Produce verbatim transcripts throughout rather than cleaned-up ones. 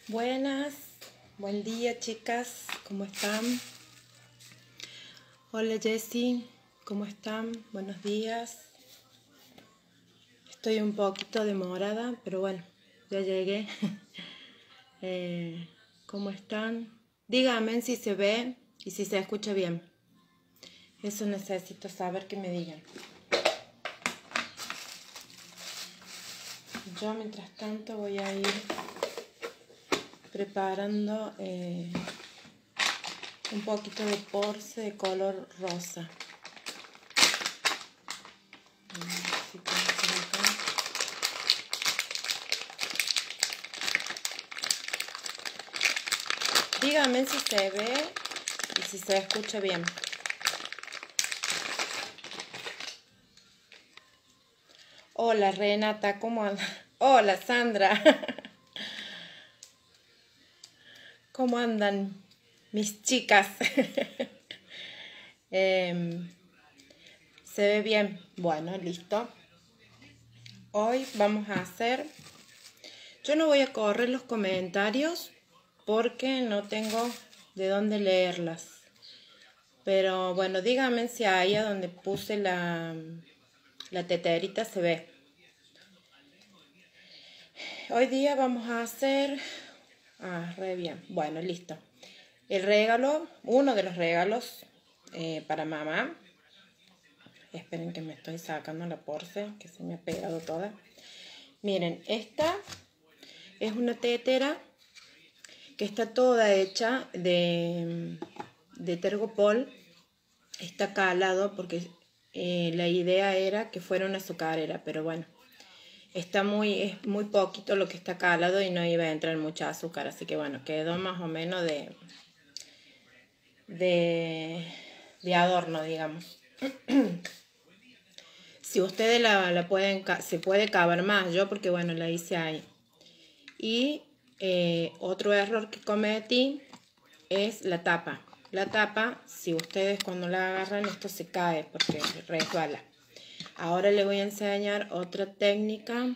Buenas, buen día chicas, ¿cómo están? Hola Jessie, ¿cómo están? Buenos días. Estoy un poquito demorada, pero bueno, ya llegué. eh, ¿Cómo están? Díganme si se ve y si se escucha bien. Eso necesito saber que me digan. Yo mientras tanto voy a ir preparando eh, un poquito de porce de color rosa. Así que acá. Díganme si se ve y si se escucha bien. Hola Renata, ¿cómo andas? Hola Sandra. ¿Cómo andan mis chicas? eh, ¿Se ve bien? Bueno, listo. Hoy vamos a hacer... Yo no voy a correr los comentarios porque no tengo de dónde leerlas. Pero bueno, díganme si ahí a donde puse la, la teterita se ve. Hoy día vamos a hacer... Ah, re bien. Bueno, listo. El regalo, uno de los regalos eh, para mamá. Esperen que me estoy sacando la porce, que se me ha pegado toda. Miren, esta es una tetera que está toda hecha de, de tergopol. Está calado porque eh, la idea era que fuera una azucarera, pero bueno. Está muy, es muy poquito lo que está calado y no iba a entrar mucha azúcar, así que bueno, quedó más o menos de, de, de adorno, digamos. Si ustedes la, la pueden, se puede cavar más, yo porque bueno, la hice ahí. Y eh, otro error que cometí es la tapa. La tapa, si ustedes cuando la agarran, esto se cae porque resbala. Ahora les voy a enseñar otra técnica.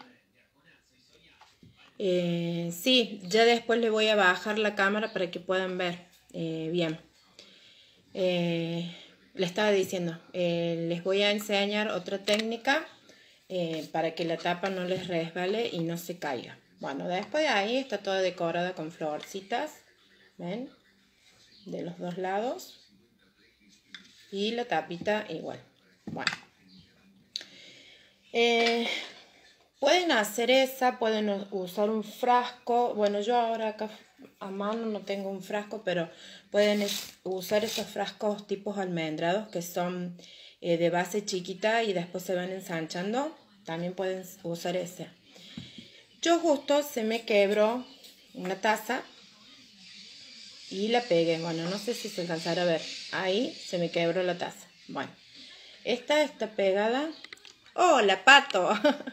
Eh, sí, ya después le voy a bajar la cámara para que puedan ver eh, bien. Eh, le estaba diciendo, eh, les voy a enseñar otra técnica eh, para que la tapa no les resbale y no se caiga. Bueno, después de ahí está toda decorada con florcitas, ¿ven? De los dos lados. Y la tapita igual. Bueno. Eh, pueden hacer esa, pueden usar un frasco. Bueno, yo ahora acá a mano no tengo un frasco, pero pueden usar esos frascos tipos almendrados que son eh, de base chiquita y después se van ensanchando. También pueden usar ese. Yo justo se me quebró una taza y la pegué. Bueno, no sé si se alcanzará a ver. Ahí se me quebró la taza. Bueno, esta está pegada. ¡Hola, Pato!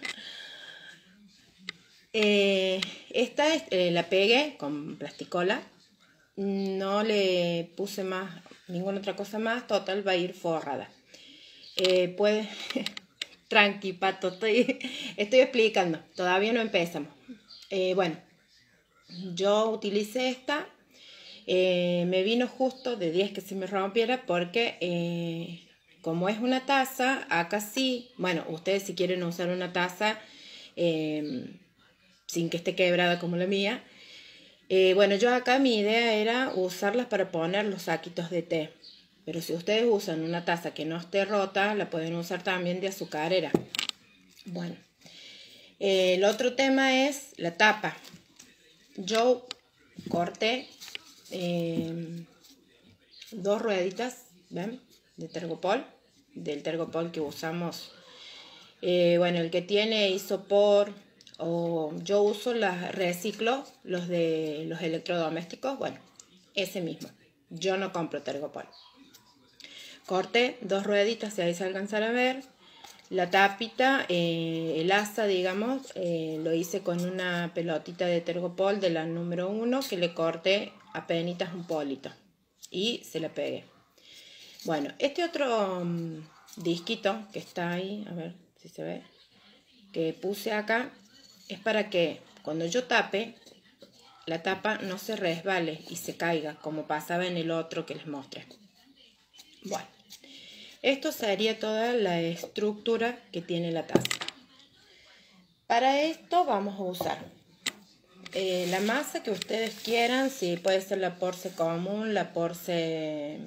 eh, esta eh, la pegué con plasticola. No le puse más, ninguna otra cosa más. Total, va a ir forrada. Eh, puede... Tranqui, Pato, estoy, estoy explicando. Todavía no empezamos. Eh, bueno, yo utilicé esta. Eh, me vino justo de diez que se me rompiera porque eh, como es una taza, acá sí, bueno, ustedes si quieren usar una taza eh, sin que esté quebrada como la mía, eh, bueno, yo acá mi idea era usarlas para poner los saquitos de té, pero si ustedes usan una taza que no esté rota, la pueden usar también de azucarera. Bueno, eh, el otro tema es la tapa. Yo corté eh, dos rueditas, ¿ven? De tergopol, del tergopol que usamos. Eh, bueno, el que tiene isopor, o yo uso las reciclo, los de los electrodomésticos, bueno, ese mismo. Yo no compro tergopol. Corté dos rueditas, si ahí se alcanzará a ver. La tapita, eh, el asa, digamos, eh, lo hice con una pelotita de tergopol de la número uno que le corté apenas un polito y se la pegué. Bueno, este otro um, disquito que está ahí, a ver si se ve, que puse acá, es para que cuando yo tape, la tapa no se resbale y se caiga como pasaba en el otro que les mostré. Bueno, esto sería toda la estructura que tiene la taza. Para esto vamos a usar eh, la masa que ustedes quieran, si puede ser la porce común, la porce,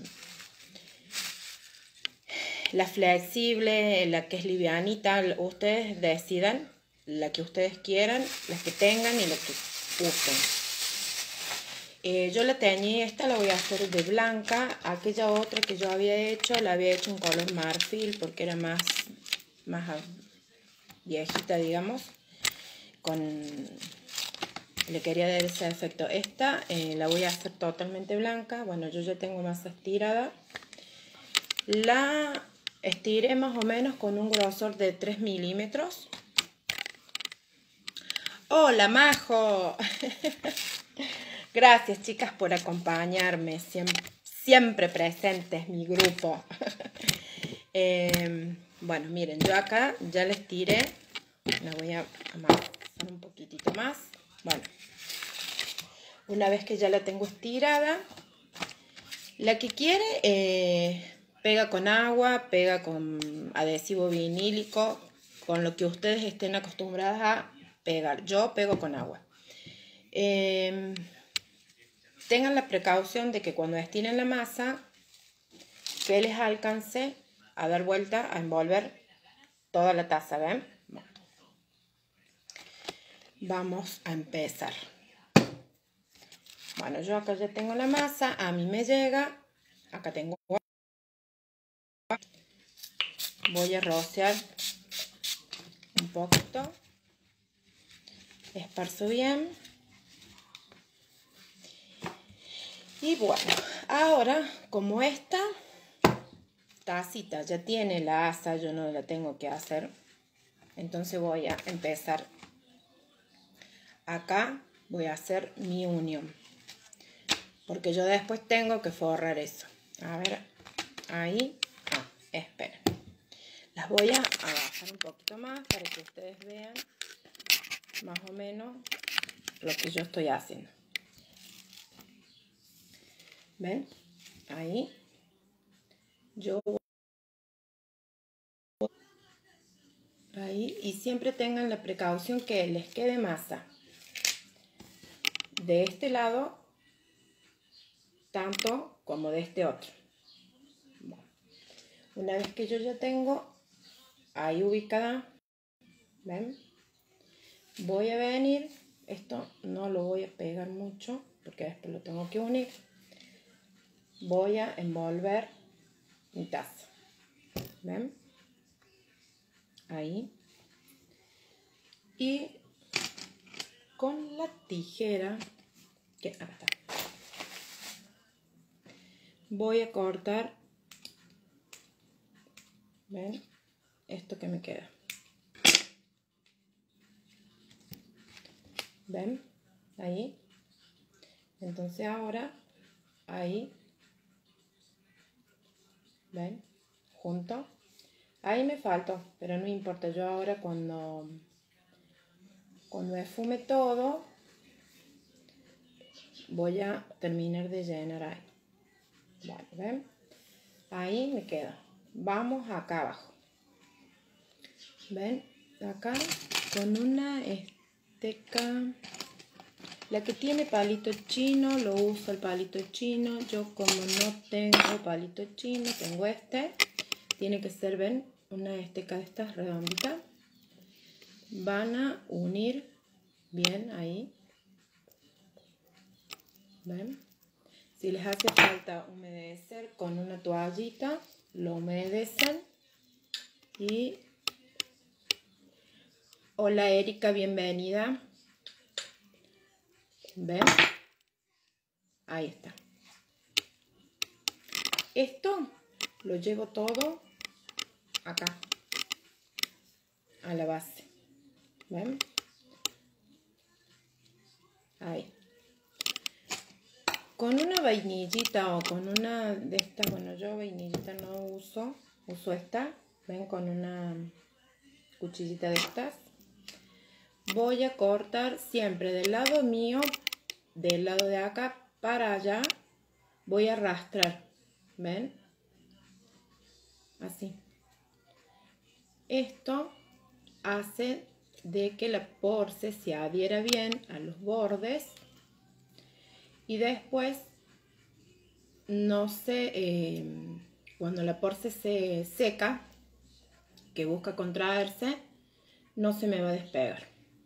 la flexible, la que es livianita, ustedes decidan la que ustedes quieran, las que tengan y la que usen. Eh, yo la tenía, esta la voy a hacer de blanca. Aquella otra que yo había hecho, la había hecho en color marfil porque era más, más viejita, digamos. Con, le quería dar ese efecto. Esta eh, la voy a hacer totalmente blanca. Bueno, yo ya tengo masa estirada. La estiré más o menos con un grosor de tres milímetros. ¡Hola, Majo! Gracias, chicas, por acompañarme. Siempre, siempre presentes mi grupo. eh, bueno, miren, yo acá ya les tiré. La voy a amasar un poquitito más. Bueno, una vez que ya la tengo estirada, la que quiere eh, pega con agua, pega con adhesivo vinílico, con lo que ustedes estén acostumbradas a pegar. Yo pego con agua. Eh, Tengan la precaución de que cuando estiren la masa, que les alcance a dar vuelta, a envolver toda la taza, ¿ven? Bueno. Vamos a empezar. Bueno, yo acá ya tengo la masa, a mí me llega, acá tengo agua. Voy a rociar un poquito, esparzo bien. Y bueno, ahora como esta tacita ya tiene la asa, yo no la tengo que hacer, entonces voy a empezar. Acá voy a hacer mi unión, porque yo después tengo que forrar eso. A ver, ahí, ah, esperen. Las voy a bajar un poquito más para que ustedes vean más o menos lo que yo estoy haciendo. ¿Ven? Ahí. Yo ahí, y siempre tengan la precaución que les quede masa de este lado tanto como de este otro. Bueno, una vez que yo ya tengo ahí ubicada, ¿ven? Voy a venir, esto no lo voy a pegar mucho porque después lo tengo que unir. Voy a envolver mi taza, ¿ven? Ahí. Y con la tijera, que acá está, voy a cortar, ¿ven? Esto que me queda. ¿Ven? Ahí. Entonces ahora, ahí. ¿Ven? Junto. Ahí me faltó, pero no importa. Yo ahora cuando, cuando esfume todo, voy a terminar de llenar ahí. Bueno, ¿ven? Ahí me queda. Vamos acá abajo. ¿Ven? Acá con una esteca. La que tiene palito chino, lo uso el palito chino. Yo como no tengo palito chino, tengo este. Tiene que ser, ven, una esteca de estas redonditas. Van a unir bien ahí. ¿Ven? Si les hace falta humedecer con una toallita, lo humedecen. Y hola Erika, bienvenida. ¿Ven? Ahí está. Esto lo llevo todo acá, a la base. ¿Ven? Ahí. Con una vainillita o con una de estas, bueno, yo vainillita no uso, uso esta. Ven, con una cuchillita de estas. Voy a cortar siempre del lado mío del lado de acá para allá voy a arrastrar, ¿ven? Así. Esto hace de que la porce se adhiera bien a los bordes y después no se, eh, cuando la porce se seca, que busca contraerse, no se me va a despegar.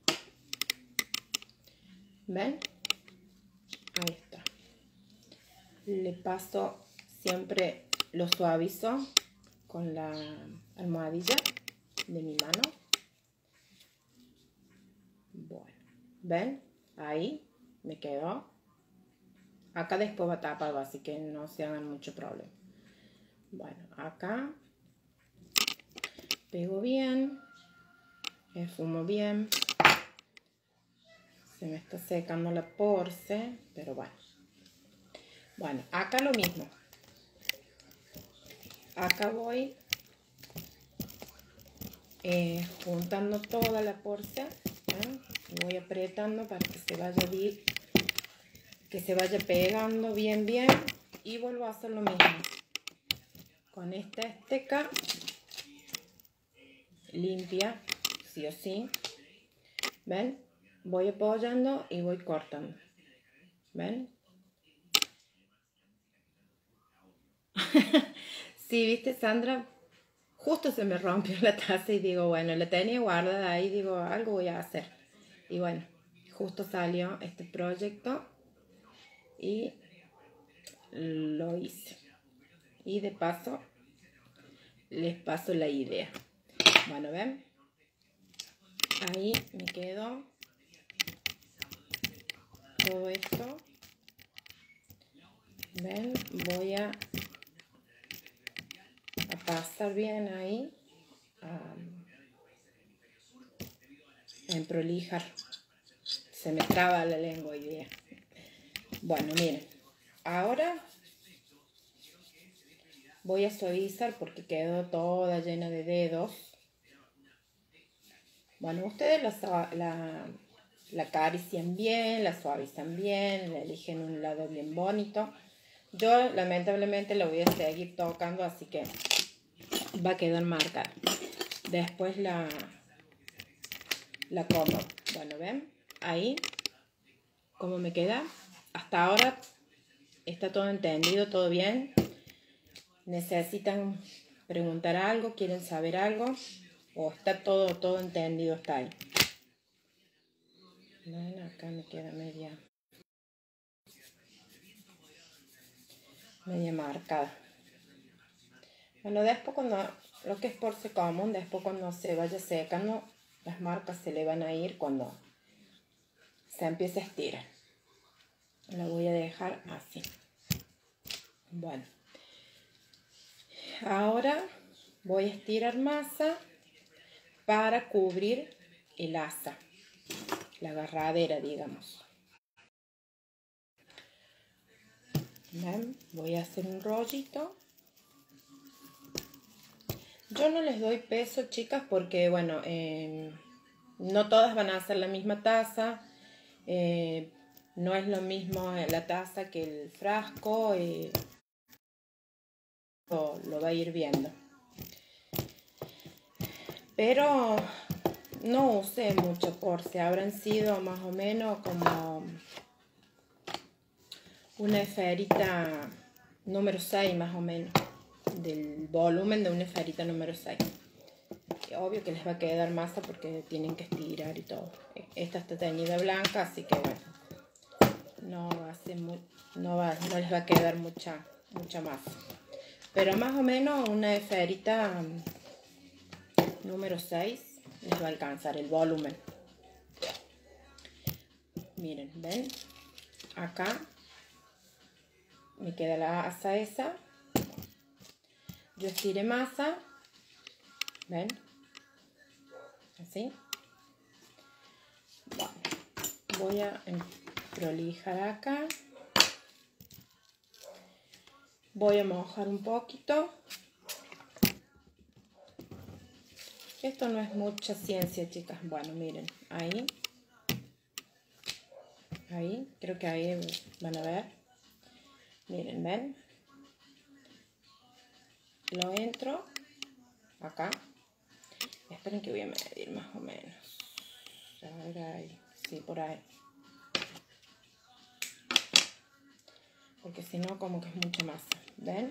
¿Ven? Ahí está. Le paso, siempre lo suavizo con la almohadilla de mi mano. Bueno, ¿ven? Ahí me quedó. Acá después va tapado, así que no se hagan mucho problema. Bueno, acá pego bien, esfumo bien. Se me está secando la porce, pero bueno. Bueno, acá lo mismo. Acá voy eh, juntando toda la porce, ¿eh? Voy apretando para que se vaya bien, que se vaya pegando bien bien, y vuelvo a hacer lo mismo con esta esteca limpia, sí o sí. ¿Ven? Voy apoyando y voy cortando. ¿Ven? Sí, viste, Sandra, justo se me rompió la taza y digo, bueno, la tenía guardada ahí, digo, algo voy a hacer. Y bueno, justo salió este proyecto y lo hice. Y de paso, les paso la idea. Bueno, ¿ven? Ahí me quedo todo esto. ¿Ven? Voy a, a pasar bien ahí. A, a prolijar. Se me traba la lengua hoy día. Bueno, miren. Ahora voy a suavizar porque quedó toda llena de dedos. Bueno, ustedes la, la, la acarician bien, la suavizan bien, la eligen un lado bien bonito. Yo lamentablemente la voy a seguir tocando, así que va a quedar marcada. Después la, la como. Bueno, ¿ven? Ahí, ¿cómo me queda? Hasta ahora está todo entendido, todo bien. ¿Necesitan preguntar algo? ¿Quieren saber algo? ¿O está todo, todo entendido hasta ahí? Bueno, acá me queda media, media marcada. Bueno, después cuando, lo que es porce común, después cuando se vaya secando, las marcas se le van a ir cuando se empiece a estirar. La voy a dejar así. Bueno, ahora voy a estirar masa para cubrir el asa, la agarradera, digamos. ¿Ven? Voy a hacer un rollito. Yo no les doy peso, chicas, porque bueno, eh, no todas van a hacer la misma taza. Eh, no es lo mismo la taza que el frasco. Eh, lo, lo va a ir viendo. Pero no usé mucho porce. Habrán sido más o menos como una esferita número seis, más o menos, del volumen de una esferita número seis. Obvio que les va a quedar masa porque tienen que estirar y todo. Esta está teñida blanca, así que bueno, no va a ser muy, no, va, no les va a quedar mucha, mucha masa. Pero más o menos una esferita número seis les va a alcanzar el volumen. Miren, ¿ven? Acá me queda la asa esa. Yo estiré masa. ¿Ven? Así. Bueno, voy a prolijar acá. Voy a mojar un poquito. Esto no es mucha ciencia, chicas. Bueno, miren, ahí. Ahí, creo que ahí van a ver. Miren, ¿ven? Lo entro acá. Esperen que voy a medir más o menos. A ver ahí. Sí, por ahí. Porque si no, como que es mucha masa. ¿Ven?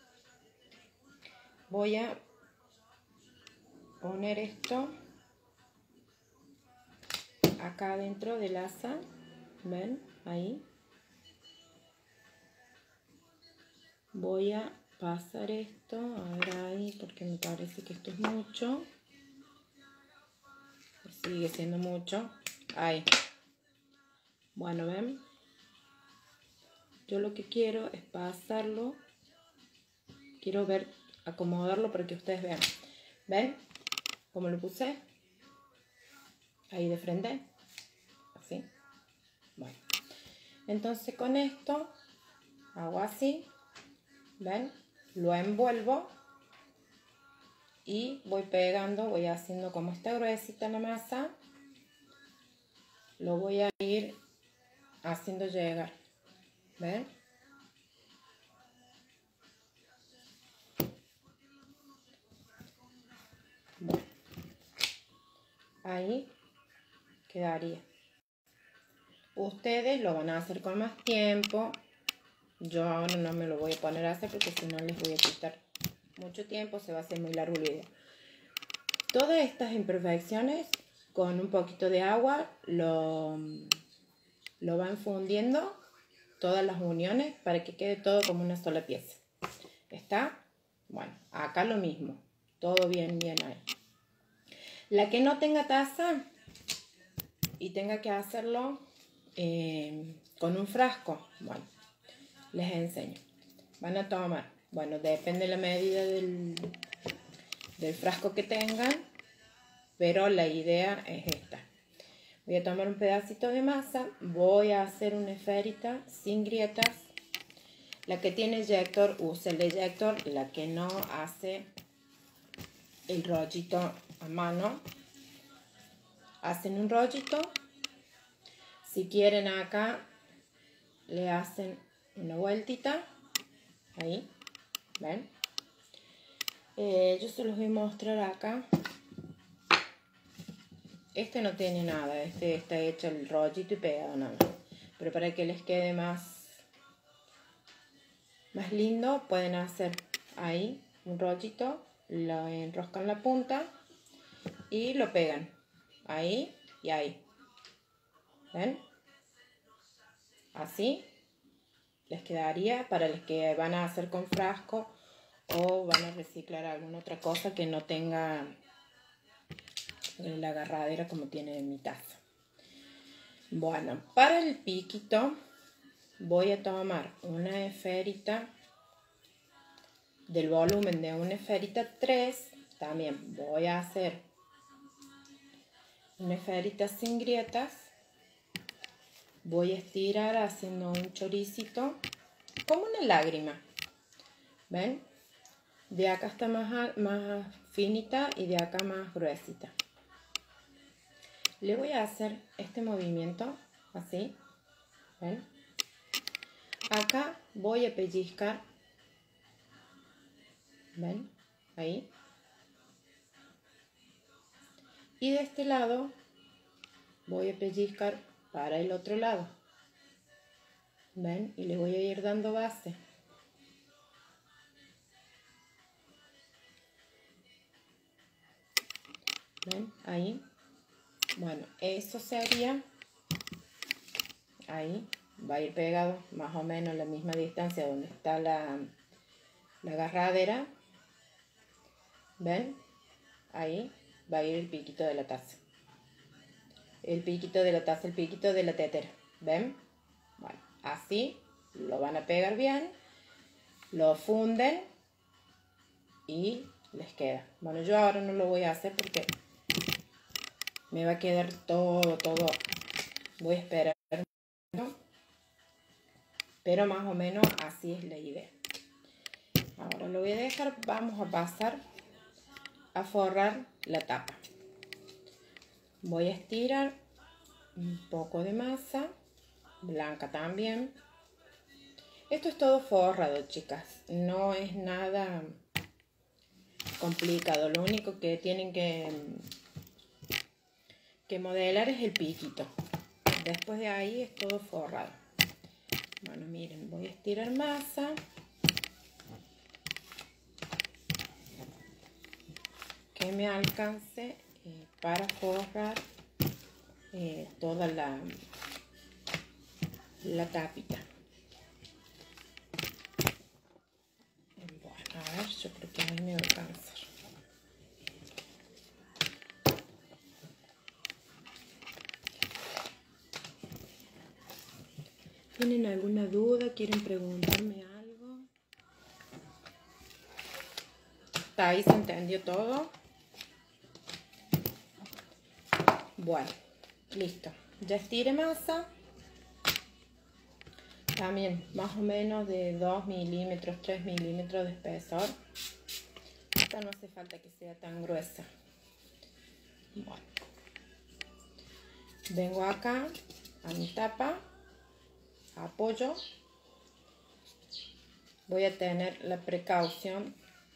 Voy a poner esto acá dentro del asa. ¿Ven? Ahí. Voy a pasar esto. A ver ahí, porque me parece que esto es mucho. Sigue siendo mucho. Ahí. Bueno, ¿ven? Yo lo que quiero es pasarlo. Quiero ver, acomodarlo para que ustedes vean. ¿Ven? ¿Cómo lo puse? Ahí de frente. Así. Bueno. Entonces con esto hago así. ¿Ven? Lo envuelvo. Y voy pegando, voy haciendo como está gruesita la masa. Lo voy a ir haciendo llegar. ¿Ven? Bueno. Ahí quedaría. Ustedes lo van a hacer con más tiempo. Yo ahora no me lo voy a poner a hacer porque si no les voy a quitar mucho tiempo. Se va a hacer muy largo el video. Todas estas imperfecciones con un poquito de agua lo, lo van fundiendo. Todas las uniones para que quede todo como una sola pieza. ¿Está? Bueno, acá lo mismo. Todo bien, bien ahí. La que no tenga taza y tenga que hacerlo eh, con un frasco, bueno, les enseño. Van a tomar, bueno, depende de la medida del, del frasco que tengan, pero la idea es esta. Voy a tomar un pedacito de masa, voy a hacer una esferita sin grietas. La que tiene eyector, usa el eyector. La que no, hace el rollito a mano. Hacen un rollito. Si quieren acá, le hacen una vueltita. Ahí, ¿ven? Eh, yo se los voy a mostrar acá. Este no tiene nada, este está hecho el rollito y pegado nada. Pero para que les quede más, más lindo, pueden hacer ahí un rollito, lo enroscan la punta y lo pegan ahí y ahí. ¿Ven? Así les quedaría para los que van a hacer con frasco o van a reciclar alguna otra cosa que no tenga la agarradera como tiene mi taza. Bueno, para el piquito voy a tomar una esferita del volumen de una esferita tres. También voy a hacer una esferita sin grietas. Voy a estirar haciendo un choricito como una lágrima. ¿Ven? De acá está más, más finita y de acá más gruesita. Le voy a hacer este movimiento así. ¿Ven? Acá voy a pellizcar. ¿Ven? Ahí. Y de este lado voy a pellizcar para el otro lado. ¿Ven? Y le voy a ir dando base. ¿Ven? Ahí. Bueno, eso sería. Ahí. Va a ir pegado más o menos a la misma distancia donde está la, la agarradera. ¿Ven? Ahí va a ir el piquito de la taza. El piquito de la taza, el piquito de la tetera. ¿Ven? Bueno, así lo van a pegar bien. Lo funden y les queda. Bueno, yo ahora no lo voy a hacer porque me va a quedar todo, todo. Voy a esperar. Pero más o menos así es la idea. Ahora lo voy a dejar. Vamos a pasar a forrar la tapa. Voy a estirar un poco de masa. blanca también. Esto es todo forrado, chicas, no es nada complicado. Lo único que tienen que, que modelar es el piquito. Después de ahí es todo forrado. Bueno, miren, voy a estirar masa. Que me alcance eh, para forrar eh, toda la, la tapita. Bueno, a ver, yo creo que a mí me va a alcanzar. ¿Tienen alguna duda? ¿Quieren preguntarme algo? ¿Está ahí? ¿Se entendió todo? Bueno, listo. Ya estiré masa. También más o menos de dos milímetros, tres milímetros de espesor. Esta no hace falta que sea tan gruesa. Bueno. Vengo acá a mi tapa. Apoyo. Voy a tener la precaución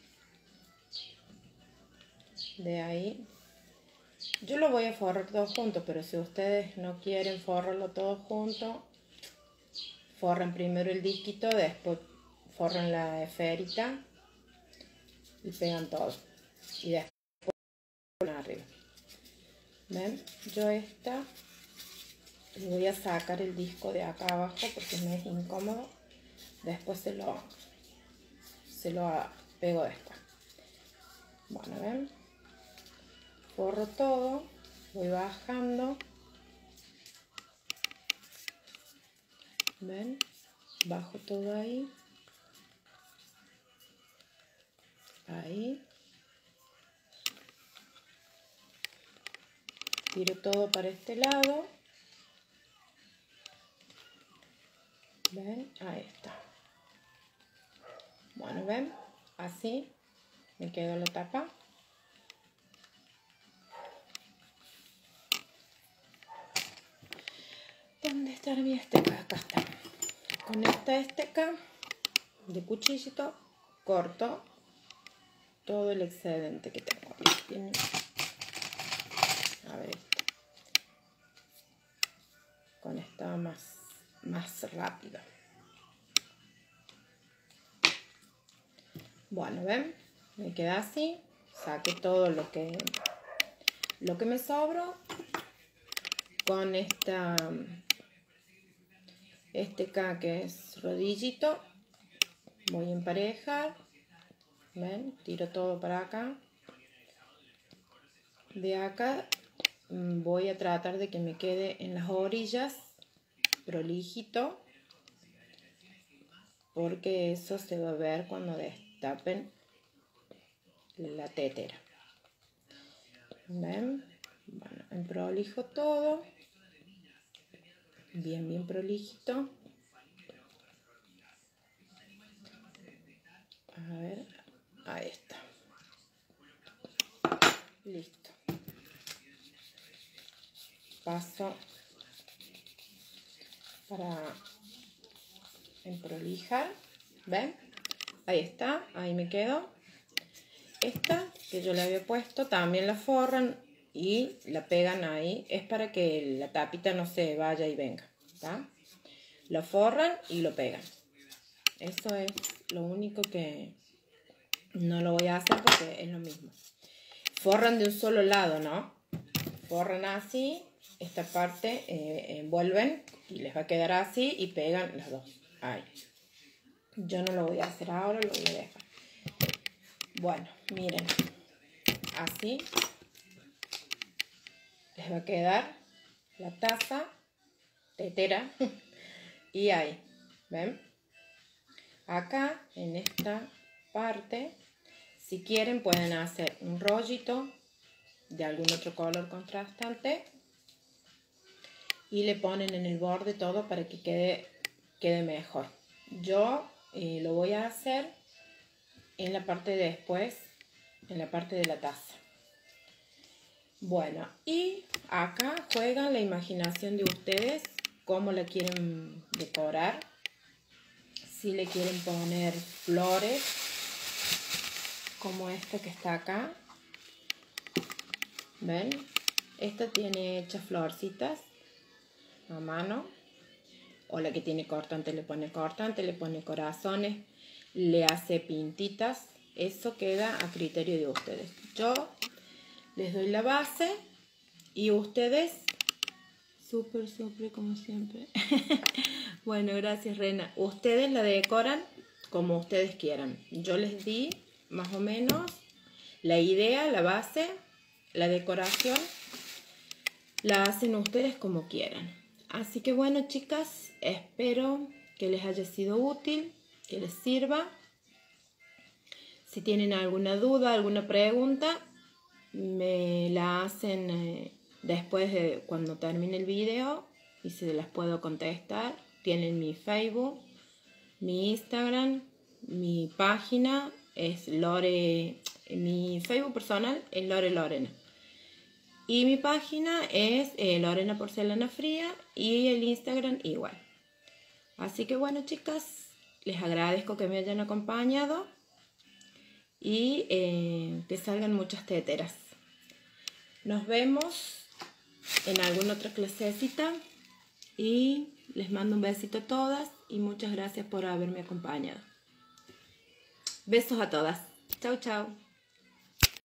de ahí. Yo lo voy a forrar todo junto, pero si ustedes no quieren forrarlo todo junto, forran primero el disquito, después forran la esferita y pegan todo. Y después ponen arriba. ¿Ven? Yo esta le voy a sacar el disco de acá abajo porque me es incómodo. Después se lo, se lo pego después. Bueno, ¿ven? Forro todo, voy bajando. ¿Ven? Bajo todo ahí. Ahí. Tiro todo para este lado. ¿Ven? Ahí está. Bueno, ¿ven? Así me quedó la tapa. ¿Dónde está mi esteca? Acá está. Con esta esteca de cuchillito corto todo el excedente que tengo. Tiene... A ver, con esta más, más rápido. Bueno, ¿ven? Me queda así. Saqué todo lo que, lo que me sobró. Con esta esteca que es rodillito. Voy a emparejar. ¿Ven? Tiro todo para acá. De acá voy a tratar de que me quede en las orillas prolijito, porque eso se va a ver cuando destapen la tetera. ¿Ven? Bueno, en prolijo todo, bien bien prolijito. A ver, ahí está. Listo. Paso para emprolijar. ¿Ven? Ahí está, ahí me quedo. Esta que yo le había puesto también la forran y la pegan ahí. Es para que la tapita no se vaya y venga, ¿tá? Lo forran y lo pegan. Eso es lo único que no lo voy a hacer porque es lo mismo. Forran de un solo lado, ¿no? Forran así, esta parte eh, envuelven y les va a quedar así y pegan las dos. Ahí. Yo no lo voy a hacer ahora, lo voy a dejar. Bueno, miren, así les va a quedar la taza tetera y ahí, ¿ven? Acá en esta parte, si quieren pueden hacer un rollito de algún otro color contrastante y le ponen en el borde todo para que quede, quede mejor. Yo eh, lo voy a hacer en la parte de después, en la parte de la taza. Bueno, y acá juegan la imaginación de ustedes cómo la quieren decorar. Si le quieren poner flores, como esta que está acá. ¿Ven? Esta tiene hechas florcitas a mano. O la que tiene cortante le pone cortante, le pone corazones, le hace pintitas. Eso queda a criterio de ustedes. Yo les doy la base y ustedes, súper, súper como siempre. Bueno, gracias, Rena. Ustedes la decoran como ustedes quieran. Yo les di más o menos la idea, la base, la decoración. La hacen ustedes como quieran. Así que bueno, chicas, espero que les haya sido útil, que les sirva. Si tienen alguna duda, alguna pregunta, me la hacen eh, después de cuando termine el video y se las puedo contestar. Tienen mi Facebook, mi Instagram, mi página es Lore, mi Facebook personal es Lore Lorena. Y mi página es eh, Lorena Porcelana Fría y el Instagram igual. Así que bueno, chicas, les agradezco que me hayan acompañado y eh, que salgan muchas teteras. Nos vemos en alguna otra clasecita y les mando un besito a todas y muchas gracias por haberme acompañado. Besos a todas. Chau, chau.